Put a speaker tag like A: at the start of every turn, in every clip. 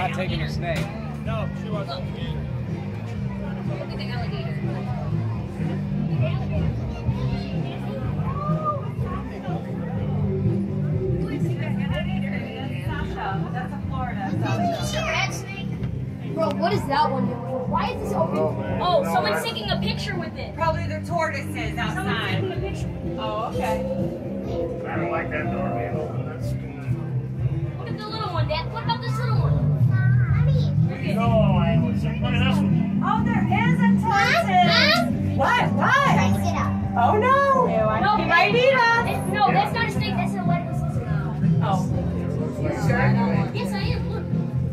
A: not taking a snake.
B: No, she wasn't.
C: Look at the alligator.
D: That's a Florida.
C: Rat snake? Bro, what is that one doing? Why is this open? Oh, someone's taking a picture with it.
D: Probably the tortoises
C: Someone's
D: outside.
C: taking a picture.
D: Oh, okay.
B: I don't like that door being open. That's
C: Look at the little one, Dad. What about this little one?
B: no, I was look at this one.
D: Oh, there is a tortoise. What? What? Oh no.
C: No,
D: He might eat us.
C: No, that's not a snake. That's a lettuce.
D: Oh. You sure?
C: Yes, I am. Look.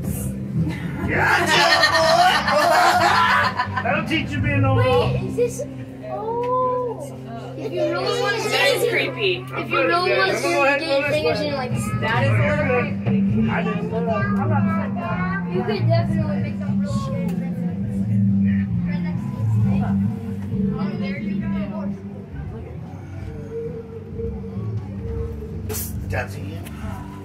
B: That'll teach you being no more.
C: Wait, is this? Oh. If you really want to
D: That is creepy.
C: if you really want to get fingers in like
D: That is a little creepy.
B: I didn't know that. I'm not
C: you could definitely make some real scary friends. Right next to the snake. Oh, there you go.
B: That's it.